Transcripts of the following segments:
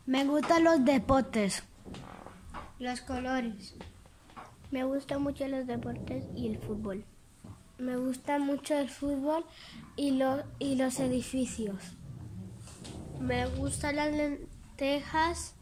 Me gustan los deportes. Los colores. Me gustan mucho los deportes y el fútbol. Me gusta mucho el fútbol y los edificios. Me gustan las lentejas.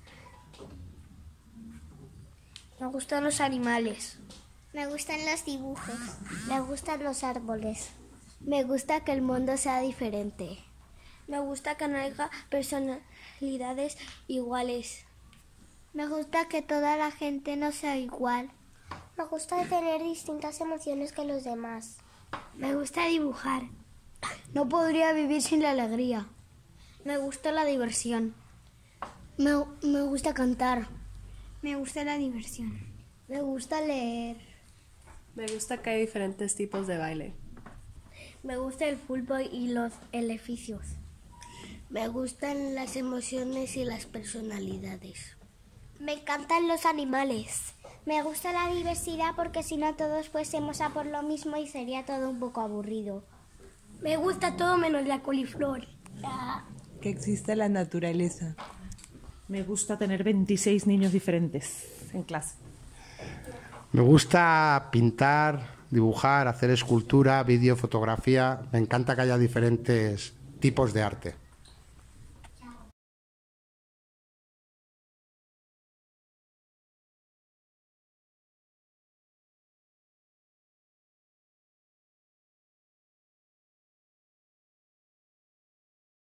Me gustan los animales. Me gustan los dibujos. Me gustan los árboles. Me gusta que el mundo sea diferente. Me gusta que no haya personalidades iguales. Me gusta que toda la gente no sea igual. Me gusta tener distintas emociones que los demás. Me gusta dibujar. No podría vivir sin la alegría. Me gusta la diversión. Me gusta cantar. Me gusta la diversión. Me gusta leer. Me gusta que hay diferentes tipos de baile. Me gusta el fútbol y los edificios. Me gustan las emociones y las personalidades. Me encantan los animales. Me gusta la diversidad porque si no todos fuésemos a por lo mismo y sería todo un poco aburrido. Me gusta todo menos la coliflor. Que existe la naturaleza. Me gusta tener 26 niños diferentes en clase. Me gusta pintar, dibujar, hacer escultura, vídeo, fotografía. Me encanta que haya diferentes tipos de arte.